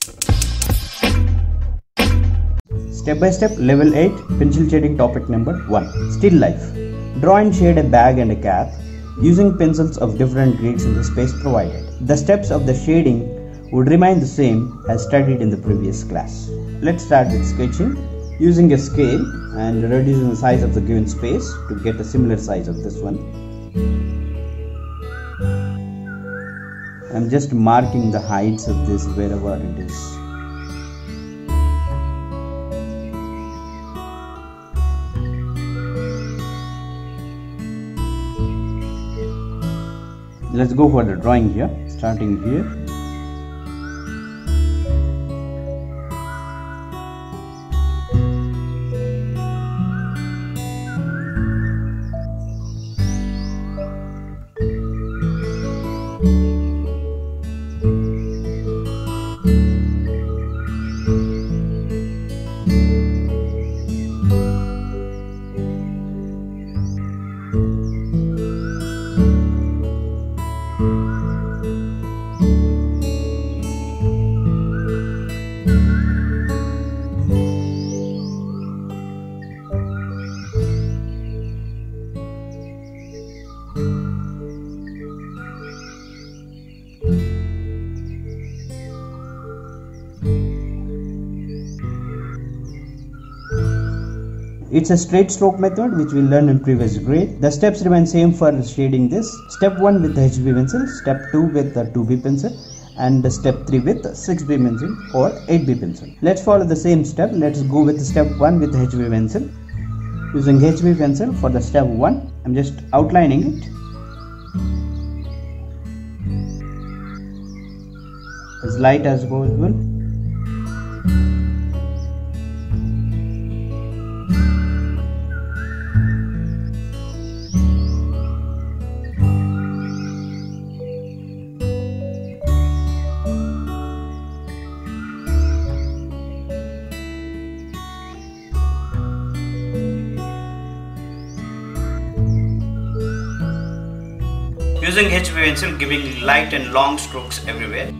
Step by step, level 8, pencil shading topic number 1. Still life. Draw and shade a bag and a cap using pencils of different grades in the space provided. The steps of the shading would remain the same as studied in the previous class. Let's start with sketching. Using a scale and reducing the size of the given space to get a similar size of this one. I'm just marking the heights of this wherever it is. Let's go for the drawing here, starting here. It's a straight stroke method which we learned in previous grade. The steps remain same for shading this. Step 1 with the HB pencil, step 2 with the 2B pencil, and step 3 with 6B pencil or 8B pencil. Let's follow the same step. Let's go with step 1 with the HB pencil. Using HB pencil for the step 1, I'm just outlining it. As light as possible. Using HB pencil, giving light and long strokes everywhere.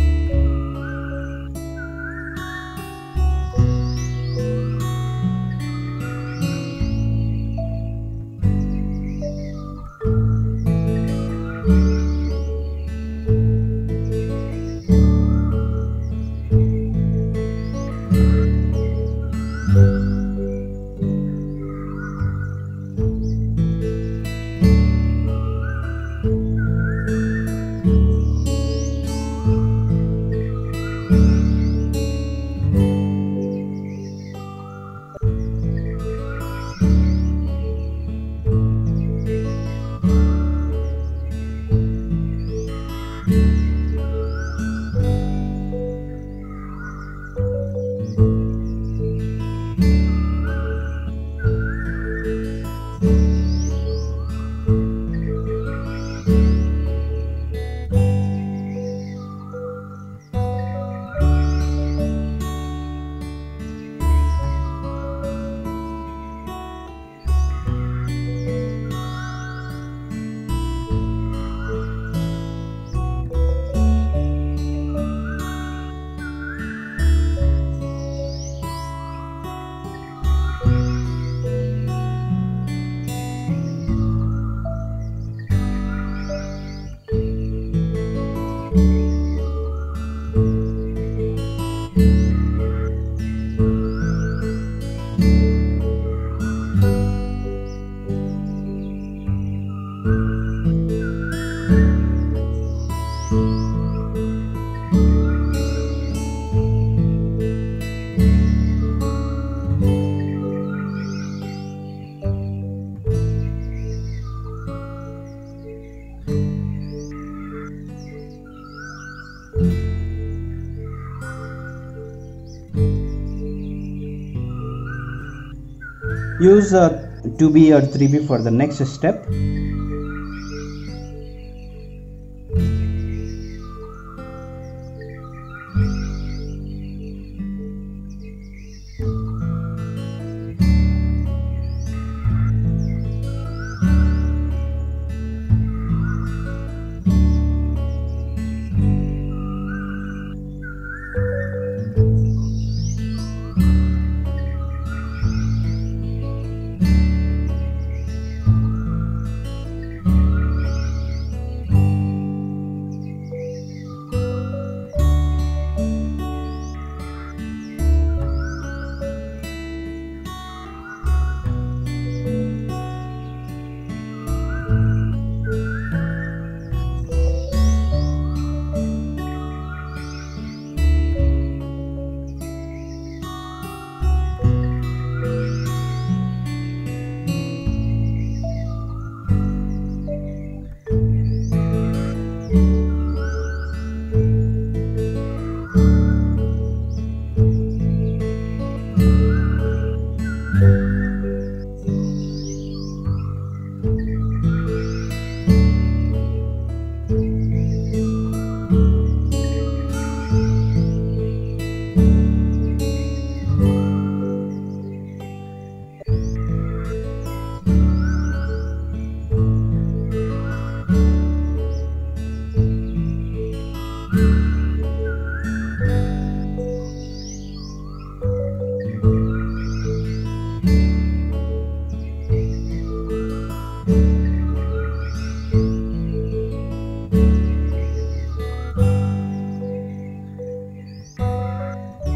Use 2B or 3B for the next step.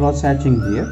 cross hatching here.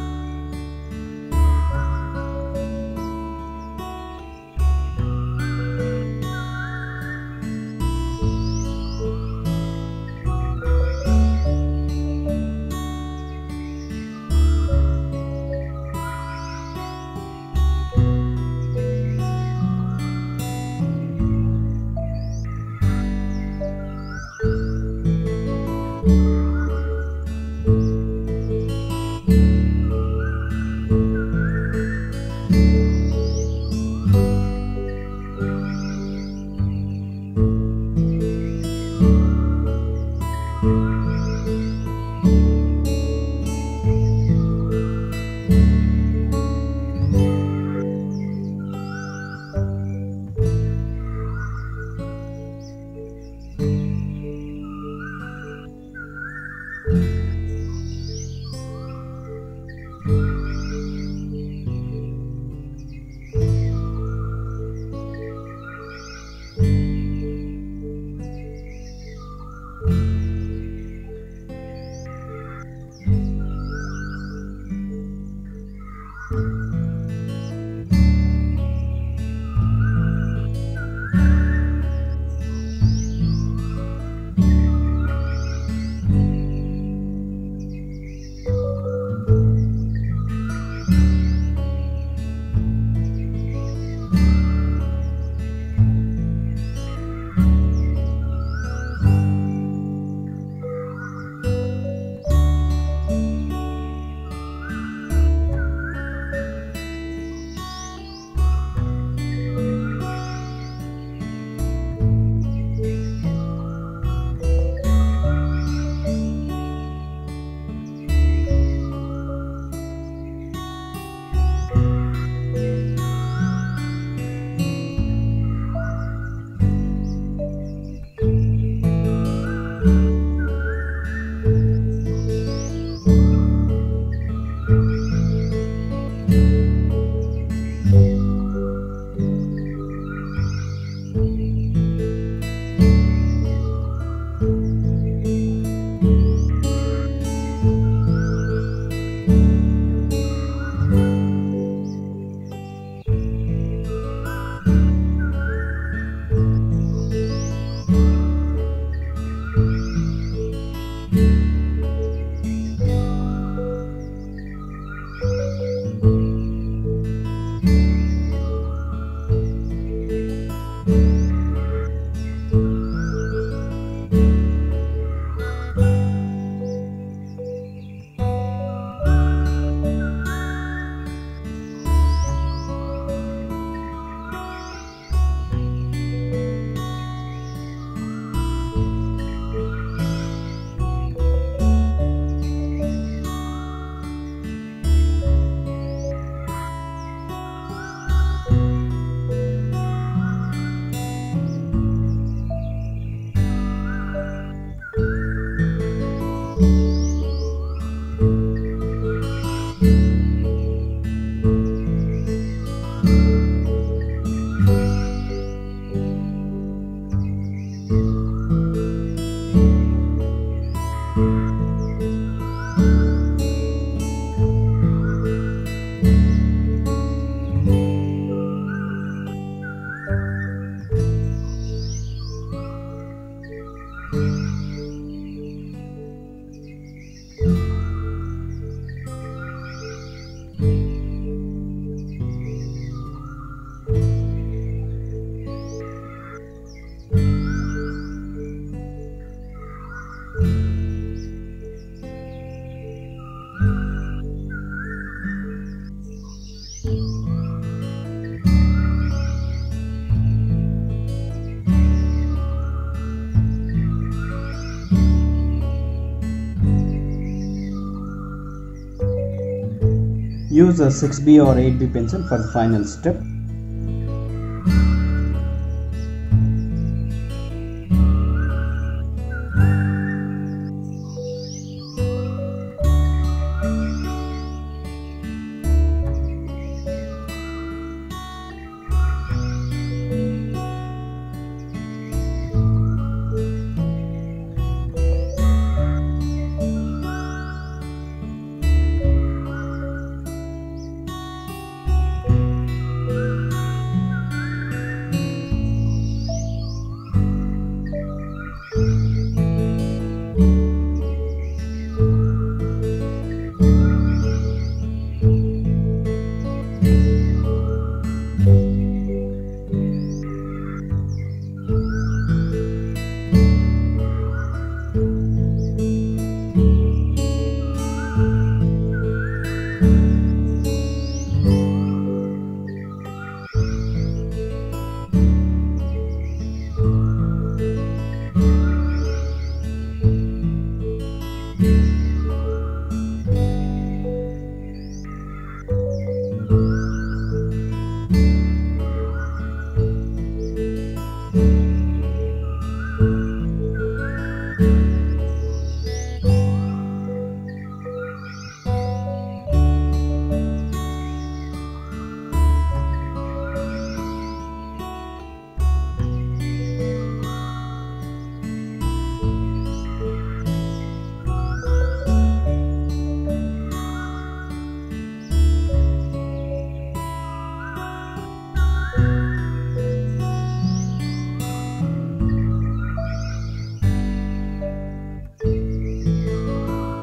Use a 6B or 8B pencil for the final step.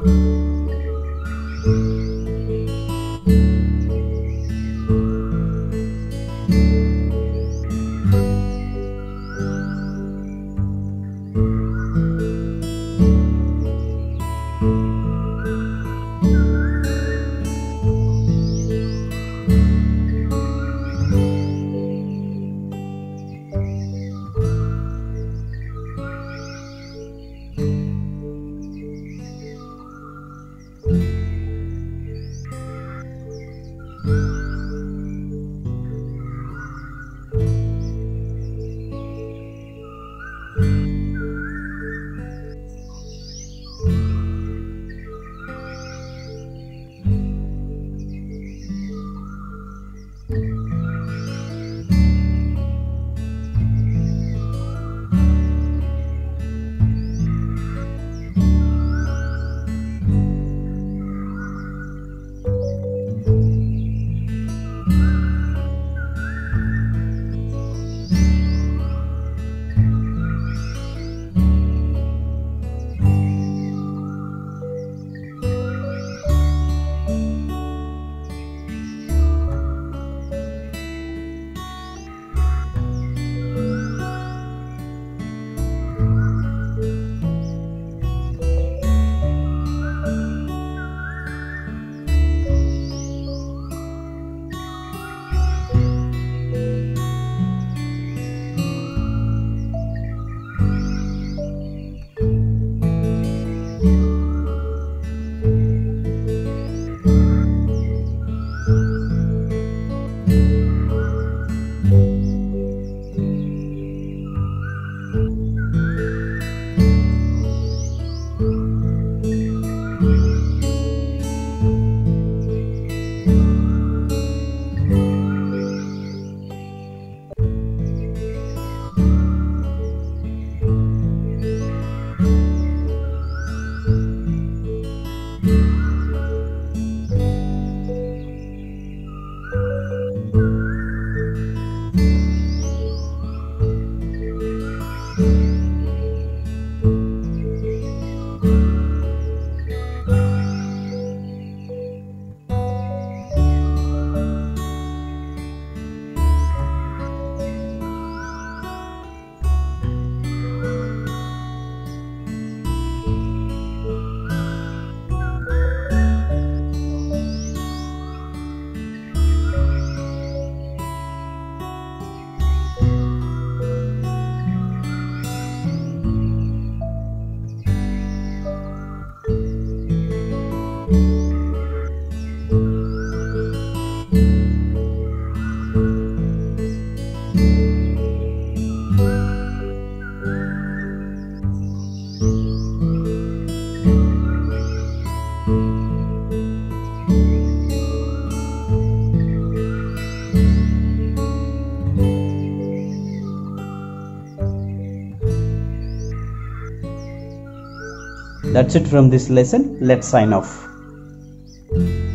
That's it from this lesson. Let's sign off.